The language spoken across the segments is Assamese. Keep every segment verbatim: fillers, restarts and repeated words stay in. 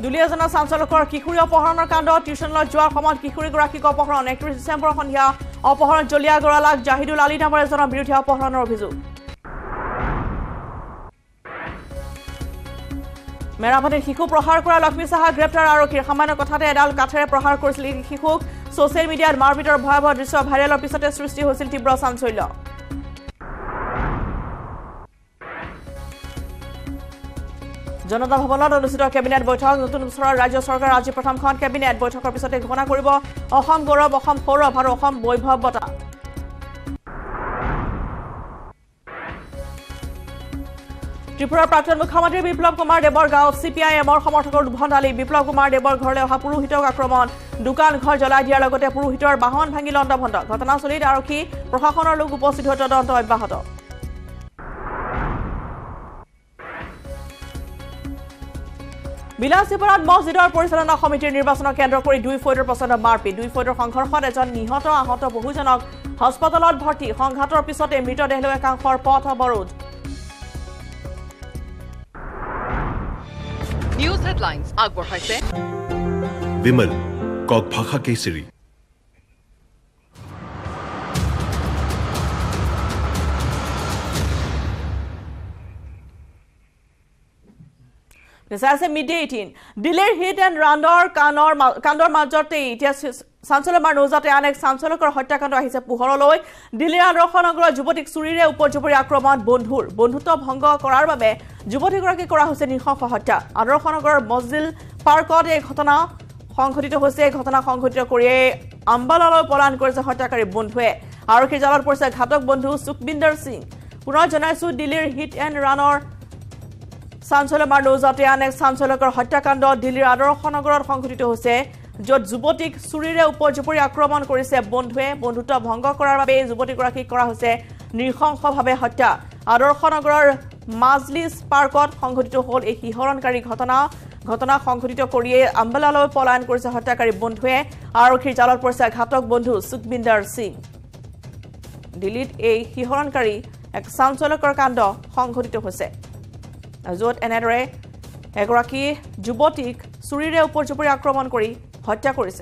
দুলিয়াজনা চাঞ্চলকৰ কিশোৰী অপহৰণৰ কাণ্ড টিউচনলৈ যোৱাৰ সময়ত কিশোৰীগৰাকীক অপহৰণ একত্ৰিশ ডিচেম্বৰ সন্ধিয়া অপহৰণ জলিয়া গৰালাক জাহিদুল আলী নামৰ এজনৰ বিৰুদ্ধে অপহৰণৰ অভিযোগ মেৰাপানীত শিশু প্ৰহাৰ কৰা লক্ষ্মী সাহা গ্ৰেপ্তাৰ আৰক্ষীৰ সামান্য কথাতে এডাল কাঠেৰে প্ৰহাৰ কৰিছিল শিশুক ছ'চিয়েল মিডিয়াত মাৰপিটৰ ভয়াৱহ দৃশ্য ভাইৰেলৰ পিছতে সৃষ্টি হৈছিল তীব্ৰ চাঞ্চল্য জনতা ভৱনত অনুষ্ঠিত কেবিনেট বৈঠক নতুন বছৰৰ ৰাজ্য চৰকাৰ আজি প্ৰথমখন কেবিনেট বৈঠকৰ পিছতে ঘোষণা কৰিব অসম গৌৰৱ অসম সৌৰভ আৰু অসম বৈভৱ বঁটা ত্ৰিপুৰাৰ প্ৰাক্তন মুখ্যমন্ত্ৰী বিপ্লৱ কুমাৰ দেৱৰ গাঁৱত চি পি আই এমৰ সমৰ্থকৰ উদ্ভণ্ডালি বিপ্লৱ কুমাৰ দেৱৰ ঘৰলৈ অহা পুৰোহিতক আক্ৰমণ দোকান ঘৰ জ্বলাই দিয়াৰ লগতে পুৰোহিতৰ বাহন ভাঙি লণ্ডভণ্ড ঘটনাস্থলীত আৰক্ষী প্ৰশাসনৰ লোক উপস্থিত হৈ তদন্ত অব্যাহত বিলাসীপাৰাত মছজিদৰ পৰিচালনা সমিতিৰ নিৰ্বাচনক কেন্দ্ৰ কৰি দুই ফৈদৰ প্ৰচণ্ড মাৰপিট দুই ফৈদৰ সংঘৰ্ষত এজন নিহত আহত বহুজনক হাস্পতালত ভৰ্তি সংঘাতৰ পিছতে মৃতদেহ লৈ একাংশৰ পথ অৱৰোধ নিউজ হেডলাইন্স আগবঢ়াইছে বিমল কক ভাষা কেশৰী This is a midday eighteen. Dilir hit and Randor Kanor Kandor Majorte, yes, Sansolo Marnozate Annex, Sansolokor Hotakando, his a Puhoroloi, Dilir and Rohonogro, Jubotic Surire, Upojupuri Akroman, Bondhur, Bondhuto, Hongo, Korababe, Jubotic Rocky Kora Hussein in Hofahota, and Rohonogor, Mozil, Parkot, Hotana, Honkotito Hose, Hotana Honkotito Korea, Ambalalo, Polan, Korsa Hotakari, Bondhue, Arki Jalar Porsa, Hatok Bondhu, Sukbinder Singh, Pura Janasu, Dilir hit and Ranor. চাঞ্চলৰ মাৰনৌজাতে আনেক চাঞ্চলকৰ হত্যাকাণ্ড দিল্লীৰ আদৰ্শনগৰত সংঘটিত হৈছে য'ত যুৱতীক চুৰিৰে উপজুপৰি আক্ৰমণ কৰিছে বন্ধুৱে বন্ধুত্ব ভংগ কৰাৰ বাবে যুৱতীগৰাকীক কৰা হৈছে নৃশংসভাৱে হত্যা আদৰ্শনগৰৰ মাজলিছ পাৰ্কত সংঘটিত হ'ল এই হিহৰণকাৰী ঘটনা ঘটনা সংঘটিত কৰিয়ে আম্বালালৈ পলায়ন কৰিছে হত্যাকাৰী বন্ধুৱে আৰক্ষীৰ জালত পৰিছে ঘাতক বন্ধু সুখবিন্দৰ সিং দিল্লীত এই হিহৰণকাৰী এক চাঞ্চলকৰ কাণ্ড সংঘটিত হৈছে য'ত এনেদৰে এগৰাকী যুৱতীক চুৰিৰে উপজুপৰি আক্ৰমণ কৰি হত্যা কৰিছে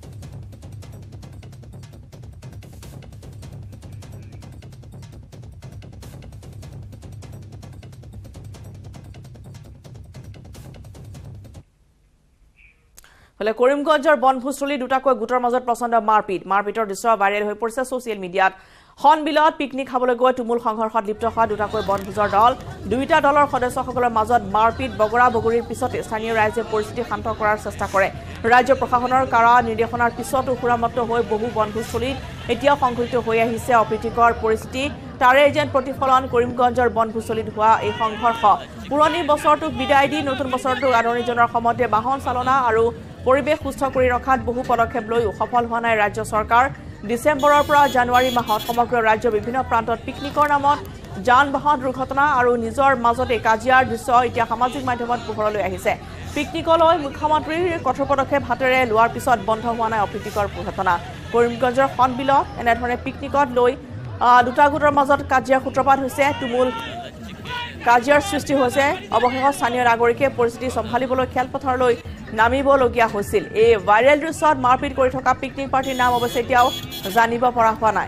ফলে কৰিমগঞ্জৰ বনভোজস্থলী দুটাকৈ গোটৰ মাজত প্ৰচণ্ড মাৰপিট মাৰপিটৰ দৃশ্য ভাইৰেল হৈ পৰিছে ছ'চিয়েল মিডিয়াত হনবিলত পিকনিক খাবলৈ গৈ তুমুল সংঘৰ্ষত লিপ্ত হোৱা দুটাকৈ বনভোজৰ দল দুইটা দলৰ সদস্যসকলৰ মাজত মাৰপিট বগৰা বগৰীৰ পিছতে স্থানীয় ৰাইজে পৰিস্থিতি শান্ত কৰাৰ চেষ্টা কৰে ৰাজ্য প্ৰশাসনৰ কাৰা নিৰ্দেশনাৰ পিছতো সুৰামত্ত হৈ বহু বনভোজস্থলীত এতিয়া সংঘটিত হৈ আহিছে অপ্ৰীতিকৰ পৰিস্থিতি তাৰে যেন প্ৰতিফলন কৰিমগঞ্জৰ বনভোজস্থলীত হোৱা এই সংঘৰ্ষ পুৰণি বছৰটোক বিদায় দি নতুন বছৰটোক আদৰণি জনোৱাৰ সময়তে বাহন চালনা আৰু পৰিৱেশ সুস্থ কৰি ৰখাত বহু পদক্ষেপ লৈও সফল হোৱা নাই ৰাজ্য চৰকাৰ ডিসেম্বৰৰ পৰা জানুৱাৰী মাহত সমগ্ৰ ৰাজ্যৰ বিভিন্ন প্ৰান্তত পিকনিকৰ নামত যান বাহন দুৰ্ঘটনা আৰু নিজৰ মাজতে কাজিয়াৰ দৃশ্য এতিয়া সামাজিক মাধ্যমত পোহৰলৈ আহিছে পিকনিকলৈ মুখ্যমন্ত্ৰীৰ কঠোৰ পদক্ষেপ হাতেৰে লোৱাৰ পিছত বন্ধ হোৱা নাই অপ্ৰীতিকৰ ঘটনা কৰিমগঞ্জৰ হনবিলত এনেধৰণে পিকনিকত লৈ দুটা গোটৰ মাজত কাজিয়াৰ সূত্ৰপাত হৈছে তুমুল কাজিয়াৰ সৃষ্টি হৈছে অৱশেষত স্থানীয় নাগৰিকে পৰিস্থিতি সম্ভালিবলৈ খেলপথাৰলৈ নামিবলগীয়া হৈছিল এই ভাইৰেল দৃশ্যত মাৰপিট কৰি থকা পিকনিক পাৰ্টিৰ নাম অৱশ্যে এতিয়াও জানিব পৰা হোৱা নাই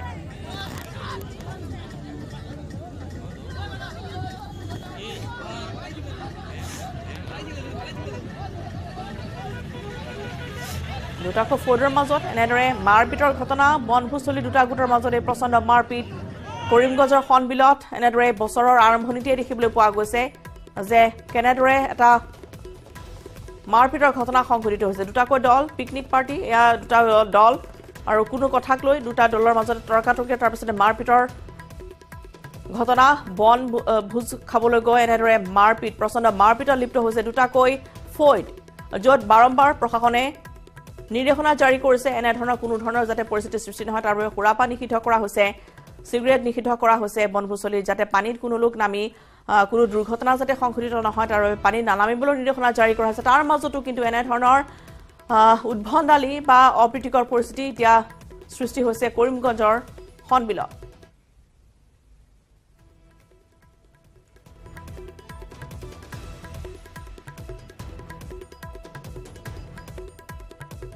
দুটাকৈ ফৌজৰ মাজত এনেদৰে মাৰপিটৰ ঘটনা বনভোজস্থলী দুটা গোটৰ মাজত এই প্ৰচণ্ড মাৰপিট কৰিমগঞ্জৰ হনবিলত এনেদৰে বছৰৰ আৰম্ভণিতে দেখিবলৈ পোৱা গৈছে যে কেনেদৰে এটা মাৰপিটৰ ঘটনা সংঘটিত হৈছে দুটাকৈ দল পিকনিক পাৰ্টি এয়া দুটা দল আৰু কোনো কথাক লৈ দুটা দলৰ মাজত তৰ্কাতৰ্কি তাৰ পিছতে মাৰপিটৰ ঘটনা বন ভোজ খাবলৈ গৈ এনেদৰে মাৰপিট প্ৰচণ্ড মাৰপিটত লিপ্ত হৈছে দুটাকৈ ফৌজ য'ত বাৰম্বাৰ প্ৰশাসনে নিৰ্দেশনা জাৰি কৰিছে এনেধৰণৰ কোনো ধৰণৰ যাতে পৰিস্থিতি সৃষ্টি নহয় তাৰ বাবে সুৰাপা নিষিদ্ধ কৰা হৈছে সিগাৰেট নিষিদ্ধ কৰা হৈছে বনভোজস্থলীত যাতে পানীত কোনো লোক নামি কোনো দুৰ্ঘটনা যাতে সংঘটিত নহয় তাৰ বাবে পানী নানামিবলৈ নিৰ্দেশনা জাৰি কৰা হৈছে তাৰ মাজতো কিন্তু এনেধৰণৰ উদ্ভণ্ডালি বা অপ্ৰীতিকৰ পৰিস্থিতি এতিয়া সৃষ্টি হৈছে কৰিমগঞ্জৰ হনবিলত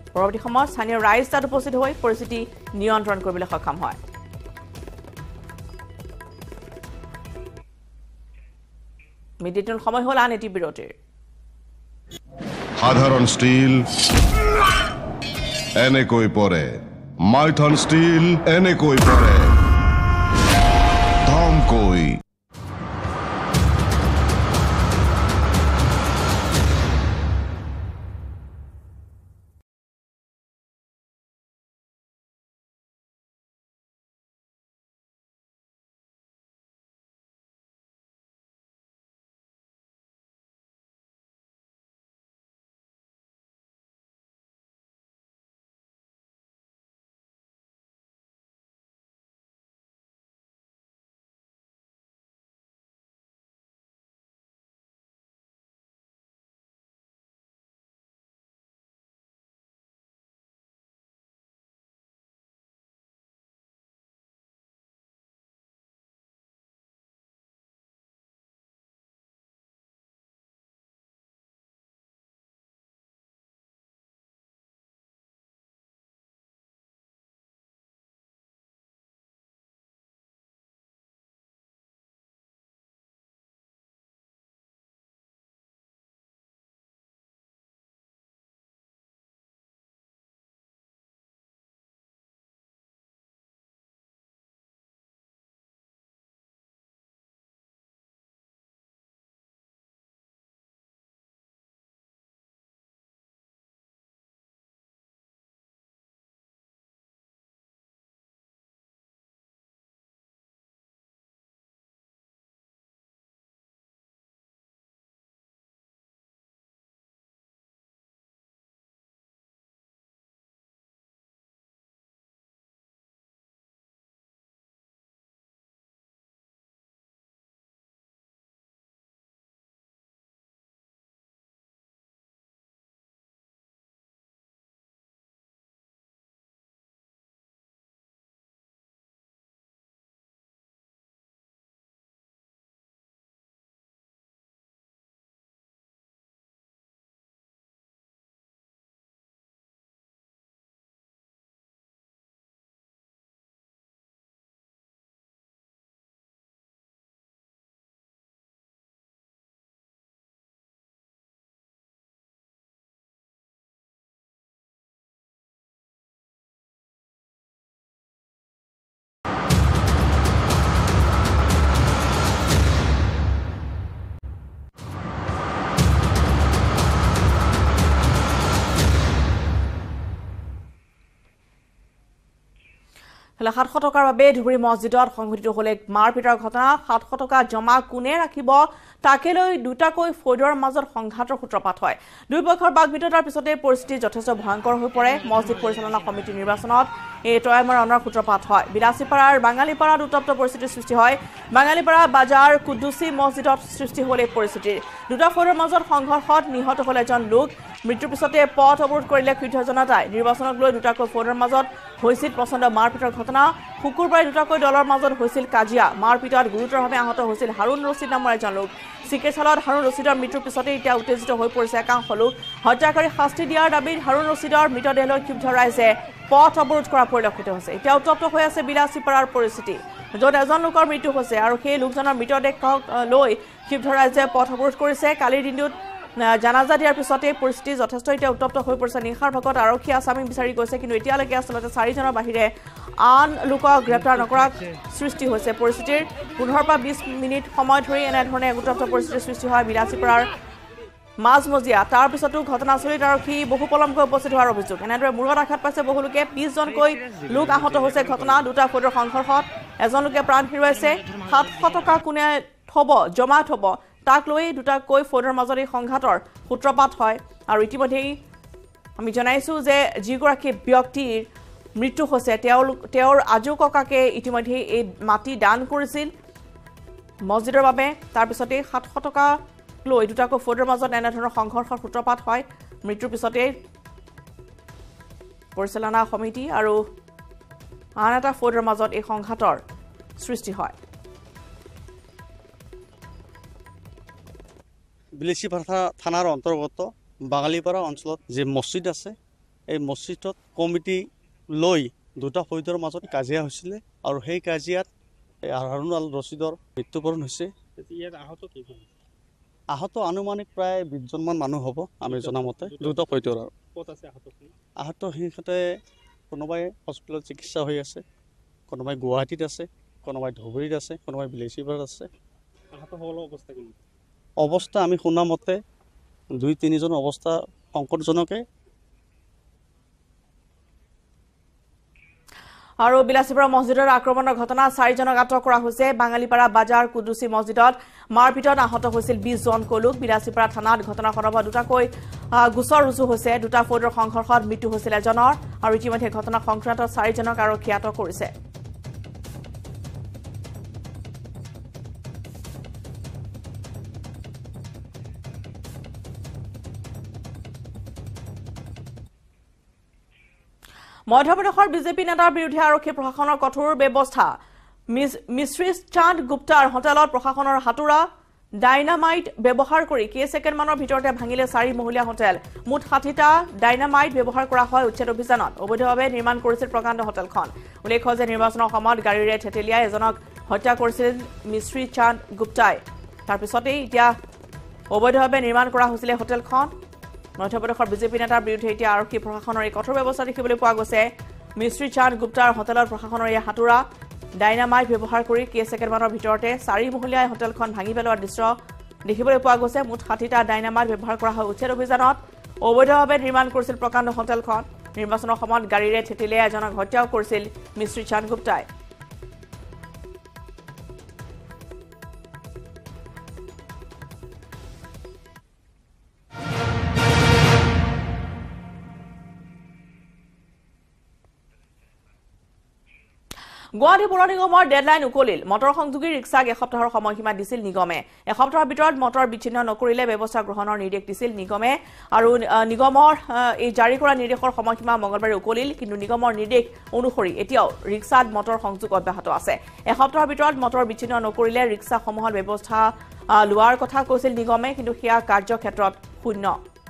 পৰৱৰ্তী সময়ত স্থানীয় ৰাইজ তাত উপস্থিত হৈ পৰিস্থিতি নিয়ন্ত্ৰণ কৰিবলৈ সক্ষম হয় মিডিয়েটন সময় হল আন এটি বিৰতিৰ সাধাৰণ ষ্টীল এনেকৈ পৰে মাইথন ষ্টীল এনেকৈ পৰে ধমকৈ সাতশ টকাৰ বাবে ধুবুৰী মছজিদত সংঘটিত হলে মাৰপিটৰ ঘটনা সাতশ টকা জমা কোনে ৰাখিব তাকে লৈ দুটাকৈ ফৈদৰ মাজত সংঘাতৰ সূত্ৰপাত হয় দুই পক্ষৰ বাগবিতণ্ডাৰ পিছতে পৰিস্থিতি যথেষ্ট ভয়ংকৰ হৈ পৰে মছজিদ পৰিচালনা সমিতি নিৰ্বাচনত এই তয়মৰ অনাৰ সূত্ৰপাত হয় বিলাসীপাৰাৰ বাঙালীপাৰাত উত্তপ্ত পৰিস্থিতিৰ সৃষ্টি হয় বাঙালীপাৰা বাজাৰ কুদ্দুচি মছজিদত সৃষ্টি হল এই পৰিস্থিতিৰ দুটা ফৈদৰ মাজত সংঘৰ্ষত নিহত হল এজন লোক মৃত্যুৰ পিছতে পথ অৱৰোধ কৰিলে ক্ষুব্ধ জনতাই নিৰ্বাচনক লৈ দুটাকৈ ফৈদৰ মাজত হৈছিল প্ৰচণ্ড মাৰপিটৰ ঘটনা শুকুৰবাৰে দুটাকৈ দলৰ মাজত হৈছিল কাজিয়া মাৰপিটত গুৰুতৰভাৱে আহত হৈছিল হাৰুণ ৰছিদ নামৰ এজন লোক চিকিৎসালয়ত হাৰুণ ৰছিদৰ মৃত্যুৰ পিছতে এতিয়া উত্তেজিত হৈ পৰিছে একাংশ লোক হত্যাকাৰী শাস্তি দিয়াৰ দাবীত হাৰুণ ৰছিদৰ মৃতদেহলৈ ক্ষুব্ধ ৰাইজে পথ অৱৰোধ কৰা পৰিলক্ষিত হৈছে এতিয়া উত্তপ্ত হৈ আছে বিলাসীপাৰাৰ পৰিস্থিতি য'ত এজন লোকৰ মৃত্যু হৈছে আৰু সেই লোকজনৰ মৃতদেহক লৈ ক্ষুব্ধ ৰাইজে পথ অৱৰোধ কৰিছে কালিৰ দিনটোত জানাজা দিয়াৰ পিছতে পৰিস্থিতি যথেষ্ট এতিয়া উত্তপ্ত হৈ পৰিছে নিশাৰ ভাগত আৰক্ষী আছামী বিচাৰি গৈছে কিন্তু এতিয়ালৈকে আচলতে চাৰিজনৰ বাহিৰে আন লোকক গ্ৰেপ্তাৰ নকৰাৰ সৃষ্টি হৈছে পৰিস্থিতিৰ পোন্ধৰৰ পৰা বিশ মিনিট সময় ধৰি এনেধৰণে উত্তপ্ত পৰিস্থিতিৰ সৃষ্টি হয় বিলাসীপাৰাৰ মাজমজিয়া তাৰ পিছতো ঘটনাস্থলীত আৰক্ষী বহু পলমকৈ উপস্থিত হোৱাৰ অভিযোগ এনেদৰে মূৰত আঘাত পাইছে বহু লোকে বিশজনকৈ লোক আহত হৈছে ঘটনা দুটা ফৈদৰ সংঘৰ্ষত এজন লোকে প্ৰাণ হেৰুৱাইছে সাতশ টকা কোনে থব জমা থব তাক লৈ দুটাকৈ ফৈদৰ মাজত এই সংঘাতৰ সূত্ৰপাত হয় আৰু ইতিমধ্যেই আমি জনাইছো যে যিগৰাকী ব্যক্তিৰ মৃত্যু হৈছে তেওঁৰ তেওঁৰ আজু ককাকে ইতিমধ্যেই এই মাটি দান কৰিছিল মছজিদৰ বাবে তাৰ পিছতে সাতশ টকা লৈ দুটাকৈ ফৈদৰ মাজত এনেধৰণৰ সংঘৰ্ষৰ সূত্ৰপাত হয় মৃত্যুৰ পিছতে পৰিচালনা সমিতি আৰু আন এটা ফৈদৰ মাজত এই সংঘাতৰ সৃষ্টি হয় বিলাসীপাৰা থানাৰ অন্তৰ্গত বাঙালীপাৰা অঞ্চলত যে মছজিদ আছে এই মছজিদত কমিটি লৈ দুটা ফৈদৰ মাজত কাজিয়া হৈছিলে আৰু সেই কাজিয়াত হাৰুন আল ৰছিদৰ মৃত্যুবৰণ হৈছে আহত আনুমানিক প্ৰায় বিশজনমান মানুহ হ'ব আমি জনামতে দুটা ফৈদৰ আহত সিহঁতে কোনোবাই হস্পিটেলত চিকিৎসা হৈ আছে কোনোবাই গুৱাহাটীত আছে কোনোবাই ধুবুৰীত আছে কোনোবাই বিলাসীপাৰাত আছে অৱস্থা আমি শুনা মতে দুই তিনিজন অৱস্থা সংকটজনকে আৰু বিলাসীপাৰা মছজিদৰ আক্ৰমণৰ ঘটনা চাৰিজনক আটক কৰা হৈছে বাঙালীপাৰা বাজাৰ কুদুচি মছজিদত মাৰপিটত আহত হৈছিল বিশ জন কলুক বিলাসীপাৰা থানাত ঘটনা সন্দৰ্ভত দুটাকৈ গোচৰ ৰুজু হৈছে দুটা ফৈদৰ সংঘৰ্ষত মৃত্যু হৈছিল এজনৰ আৰু ইতিমধ্যে ঘটনা সংক্ৰান্তত চাৰিজনক আৰক্ষীয়ে আটক কৰিছে মধ্যপ্ৰদেশৰ বিজেপি নেতাৰ বিৰুদ্ধে আৰক্ষী প্ৰশাসনৰ কঠোৰ ব্যৱস্থা মিস্ত্ৰী চাঁদ গুপ্তাৰ হোটেলত প্ৰশাসনৰ হাতুৰা ডাইনামাইট ব্যৱহাৰ কৰি কেই ছেকেণ্ডমানৰ ভিতৰতে ভাঙিলে চাৰি মহলীয়া হোটেল মুঠ ষাঠিটা ডাইনামাইট ব্যৱহাৰ কৰা হয় উচ্ছেদ অভিযানত অবৈধভাৱে নিৰ্মাণ কৰিছিল প্ৰকাণ্ড হোটেলখন উল্লেখ্য যে নিৰ্বাচনৰ সময়ত গাড়ীৰে থেতেলিয়াই এজনক হত্যা কৰিছিল মিস্ত্ৰী চাঁদ গুপ্তাই তাৰ পিছতেই এতিয়া অবৈধভাৱে নিৰ্মাণ কৰা হৈছিল হোটেলখন মধ্যপ্ৰদেশৰ বিজেপি নেতাৰ বিৰুদ্ধে এতিয়া আৰক্ষী প্ৰশাসনৰ এই কঠোৰ ব্যৱস্থা দেখিবলৈ পোৱা গৈছে মিস্ত্ৰী চাঁদ গুপ্তাৰ হোটেলত প্ৰশাসনৰ এই হাতুৰা ডাইনামাইট ব্যৱহাৰ কৰি কেই ছেকেণ্ডমানৰ ভিতৰতে চাৰি মহলীয়া হোটেলখন ভাঙি পেলোৱাৰ দৃশ্য দেখিবলৈ পোৱা গৈছে মুঠ ষাঠিটা ডাইনামাইট ব্যৱহাৰ কৰা হয় উচ্ছেদ অভিযানত অবৈধভাৱে নিৰ্মাণ কৰিছিল প্ৰকাণ্ড হোটেলখন নিৰ্বাচনৰ সময়ত গাড়ীৰে থেতেলিয়াই এজনক হত্যাও কৰিছিল মিস্ত্ৰী চাঁদ গুপ্তাই গুৱাহাটী পৌৰ নিগমৰ ডেডলাইন উকলিল মটৰ সংযোগী ৰিক্সাক এসপ্তাহৰ সময়সীমা দিছিল নিগমে এসপ্তাহৰ ভিতৰত মটৰ বিচ্ছিন্ন নকৰিলে ব্যৱস্থা গ্ৰহণৰ নিৰ্দেশ দিছিল নিগমে আৰু নিগমৰ এই জাৰি কৰা নিৰ্দেশৰ সময়সীমা মঙলবাৰে উকলিল কিন্তু নিগমৰ নিৰ্দেশ অনুসৰি এতিয়াও ৰিক্সাত মটৰ সংযোগ অব্যাহত আছে এসপ্তাহৰ ভিতৰত মটৰ বিচ্ছিন্ন নকৰিলে ৰিক্সাসমূহৰ ব্যৱস্থা লোৱাৰ কথা কৈছিল নিগমে কিন্তু সেয়া কাৰ্যক্ষেত্ৰত শূন্য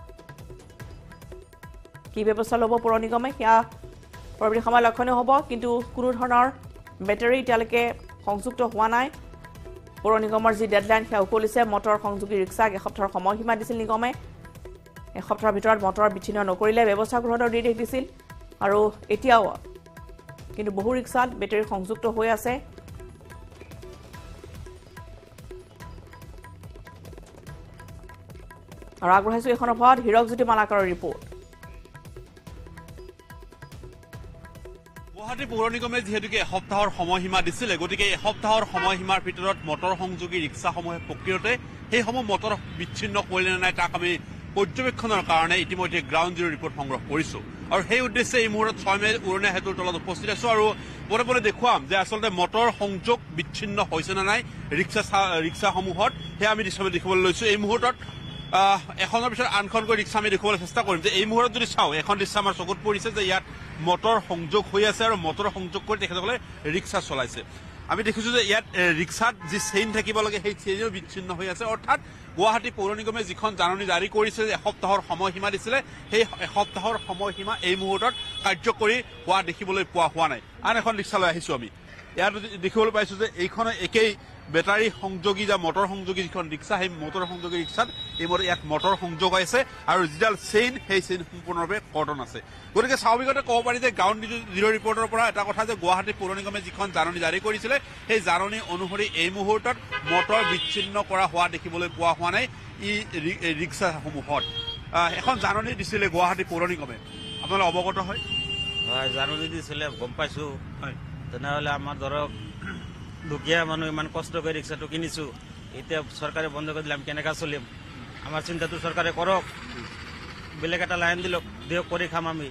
কি ব্যৱস্থা ল'ব পৌৰ নিগমে সেয়া পৰৱৰ্তী সময় লক্ষণীয় হ'ব কিন্তু কোনো ধৰণৰ বেটাৰী এতিয়ালৈকে সংযুক্ত হোৱা নাই পৌৰ নিগমৰ যি ডেডলাইন সেয়া উকলিছে মটৰ সংযোগী ৰিক্সাক এসপ্তাহৰ সময়সীমা দিছিল নিগমে এসপ্তাহৰ ভিতৰত মটৰ বিচ্ছিন্ন নকৰিলে ব্যৱস্থা গ্ৰহণৰ নিৰ্দেশ দিছিল আৰু এতিয়াও কিন্তু বহু ৰিক্সাত বেটাৰী সংযুক্ত হৈ আছে আৰু আগবঢ়াইছো এখন সভাত হীৰকজ্যোতি মালাকাৰৰ ৰিপৰ্ট গুৱাহাটী পৌৰ নিগমে যিহেতুকে এসপ্তাহৰ সময়সীমা দিছিলে গতিকে এসপ্তাহৰ সময়সীমাৰ ভিতৰত মটৰ সংযোগী ৰিক্সাসমূহে প্ৰকৃততে সেইসমূহ মটৰ বিচ্ছিন্ন কৰিলে নাই তাক আমি পৰ্যবেক্ষণৰ কাৰণে ইতিমধ্যে গ্ৰাউণ্ড জিৰ' ৰিপৰ্ট সংগ্ৰহ কৰিছো আৰু সেই উদ্দেশ্যে এই মুহূৰ্তত ছয় মে উৰণীয়া সেতুৰ তলত উপস্থিত আছো আৰু পৰে পৰে দেখুৱাম যে আচলতে মটৰ সংযোগ বিচ্ছিন্ন হৈছে নে নাই ৰিক্সা ৰিক্সাসমূহত সেয়া আমি দৃশ্যমে দেখিবলৈ লৈছো এই মুহূৰ্তত এখনৰ পিছত আনখনকৈ ৰিক্সা আমি দেখিবলৈ চেষ্টা কৰিম যে এই মুহূৰ্তত যদি চাওঁ এখন ৰিক্সা আমাৰ চকুত পৰিছে যে ইয়াত মটৰ সংযোগ হৈ আছে আৰু মটৰ সংযোগ কৰি তেখেতসকলে ৰিক্সা চলাইছে আমি দেখিছো যে ইয়াত ৰিক্সাত যি চেইন থাকিব লাগে সেই চেইনো বিচ্ছিন্ন হৈ আছে অৰ্থাৎ গুৱাহাটী পৌৰ নিগমে যিখন জাননী জাৰি কৰিছে যে এসপ্তাহৰ সময়সীমা দিছিলে সেই এসপ্তাহৰ সময়সীমা এই মুহূৰ্তত কাৰ্যকৰী হোৱা দেখিবলৈ পোৱা হোৱা নাই আন এখন ৰিক্সা লৈ আহিছো আমি ইয়াত দেখিবলৈ পাইছো যে এইখন একেই বেটাৰী সংযোগী যা মটৰ সংযোগী যিখন ৰিক্সা সেই মটৰ সংযোগী ৰিক্সাত এই মতে ইয়াত মটৰ সংযোগ হৈ আছে আৰু যিডাল চেইন সেই চেইন সম্পূৰ্ণৰূপে কৰ্তন আছে গতিকে স্বাভাৱিকতে ক'ব পাৰি যে গ্ৰাউণ্ড জিৰ' ৰিপৰ্টৰ পৰা এটা কথা যে গুৱাহাটী পৌৰ নিগমে যিখন জাননী জাৰি কৰিছিলে সেই জাননী অনুসৰি এই মুহূৰ্তত মটৰ বিচ্ছিন্ন কৰা হোৱা দেখিবলৈ পোৱা হোৱা নাই ই ৰিক্সাসমূহত এখন জাননী দিছিলে গুৱাহাটী পৌৰ নিগমে আপোনালোক অৱগত হয় হয় জাননী দিছিলে গম পাইছো হয় তেনেহ'লে আমাৰ ধৰক দুখীয়া মানুহ ইমান কষ্ট কৰি ৰিক্সাটো কিনিছো এতিয়া চৰকাৰে বন্ধ কৰি দিলে আমি কেনেকৈ চলিম আমাৰ চিন্তাটো চৰকাৰে কৰক বেলেগ এটা লাইন দিলক দিয়ক কৰি খাম আমি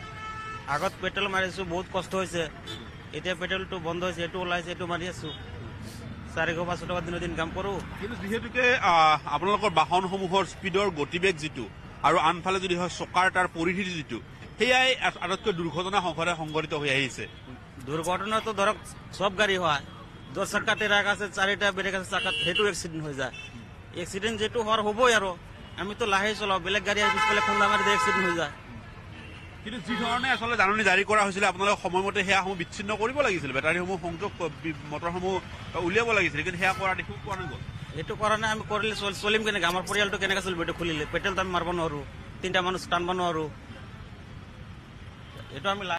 আগত পেট্ৰল মাৰিছোঁ বহুত কষ্ট হৈছে এতিয়া পেট্ৰলটো বন্ধ হৈছে এইটো ওলাইছে এইটো মাৰি আছো চাৰিশ পাঁচশ টকা দিনৰ দিন কাম কৰোঁ কিন্তু যিহেতুকে আপোনালোকৰ বাহনসমূহৰ স্পীডৰ গতিবেগ যিটো আৰু আনফালে যদি হয় চকাৰ তাৰ পৰিধি যিটো সেয়াই আটাইতকৈ দুৰ্ঘটনা সংঘাতে সংঘটিত হৈ আহিছে দুৰ্ঘটনাটো ধৰক চব গাড়ী হয় দহ চাকা ট্ৰাক আছে চাৰিটা বেলেগ আছে চাকাত সেইটো এক্সিডেণ্ট হৈ যায় এক্সিডেণ্ট যিটো হোৱাৰ হ'বই আৰু আমিতো লাহে চলাওঁ বেলেগ গাড়ী আহি পিছফালে খুন্দা মাৰি দিয়ে এক্সিডেণ্ট হৈ যায় কিন্তু যি ধৰণে আচলতে জাননী জাৰি কৰা হৈছিলে আপোনালোকে সময়মতে সেয়াসমূহ বিচ্ছিন্ন কৰিব লাগিছিল বেটাৰীসমূহ সংযোগ মটৰসমূহ উলিয়াব লাগিছিল কিন্তু সেয়া কৰা দেখো পোৱা নগ'ল এইটো কৰা নাই আমি কৰিলে চলিম কেনেকৈ আমাৰ পৰিয়ালটো কেনেকৈ চলিব এইটো খুলিলে পেট্ৰলটো আমি মাৰিব নোৱাৰোঁ তিনিটা মানুহ টানিব নোৱাৰোঁ এইটো আমি